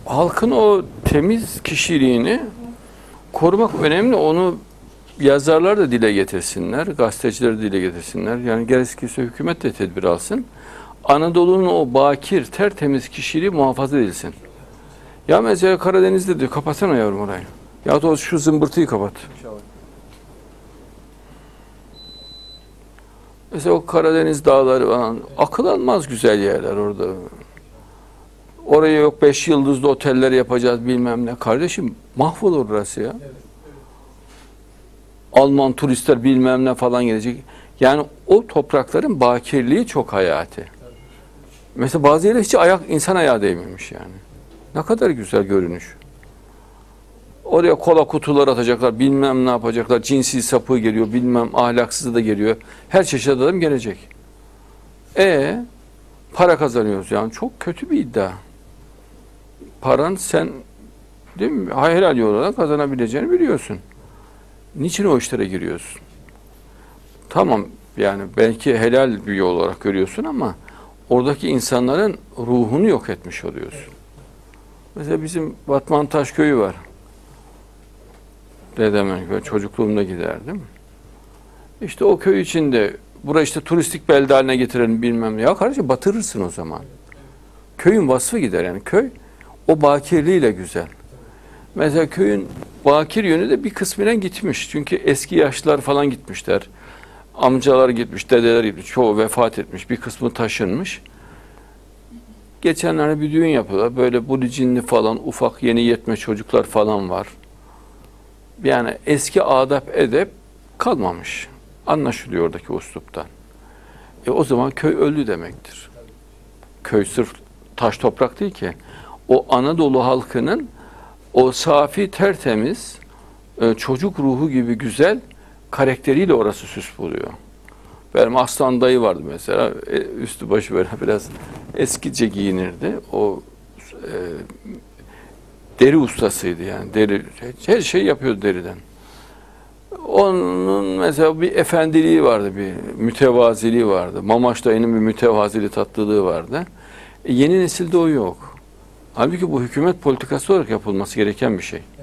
halkın o temiz kişiliğini korumak önemli. Onu yazarlar da dile getirsinler, gazeteciler de dile getirsinler. Yani gerekirse hükümet de tedbir alsın. Anadolu'nun o bakir, tertemiz kişiliği muhafaza edilsin. Ya mesela Karadeniz'de diyor, kapatsana yavrum orayı. Ya da şu zımbırtıyı kapat. Mesela o Karadeniz dağları falan, akıl almaz güzel yerler orada. Oraya yok 5 yıldızlı oteller yapacağız bilmem ne. Kardeşim mahvolur orası ya. Alman turistler bilmem ne falan gelecek. Yani o toprakların bakirliği çok hayati. Mesela bazı yerler hiç insan ayağı değmemiş yani. Ne kadar güzel görünüş. Oraya kola kutular atacaklar, bilmem ne yapacaklar. Cinsi sapığı geliyor, bilmem ahlaksızı da geliyor. Her çeşit adam gelecek. Para kazanıyoruz yani. Çok kötü bir iddia. Paran sen, değil mi? Helal yollarla kazanabileceğini biliyorsun. Niçin o işlere giriyorsun? Tamam yani belki helal bir yol olarak görüyorsun ama oradaki insanların ruhunu yok etmiş oluyorsun. Mesela bizim Batmantaş köyü var. Dedemin köyü, çocukluğumda giderdim. İşte o köy içinde, burayı işte turistik belde haline getirelim bilmem ne. Ya kardeşim batırırsın o zaman. Köyün vasfı gider yani. Köy o bakirliğiyle güzel. Mesela köyün bakir yönü de bir kısmına gitmiş. Çünkü eski yaşlılar falan gitmişler. Amcalar gitmiş, dedeler gitmiş. Çoğu vefat etmiş. Bir kısmı taşınmış. Geçenlerde bir düğün yapıyorlar. Böyle bulicinli falan ufak yeni yetme çocuklar falan var. Yani eski adap edep kalmamış. Anlaşılıyor oradaki usluptan. O zaman köy öldü demektir. Köy sırf taş toprak değil ki. O Anadolu halkının o safi, tertemiz, çocuk ruhu gibi güzel karakteriyle orası süs buluyor. Benim aslan dayı vardı mesela. Üstü başı böyle biraz eskice giyinirdi. O deri ustasıydı yani. Deri, her şey yapıyordu deriden. Onun mesela bir efendiliği vardı, bir mütevaziliği vardı. Mamaş dayının bir mütevazili tatlılığı vardı. Yeni nesilde o yok. Halbuki bu hükümet politikası olarak yapılması gereken bir şey.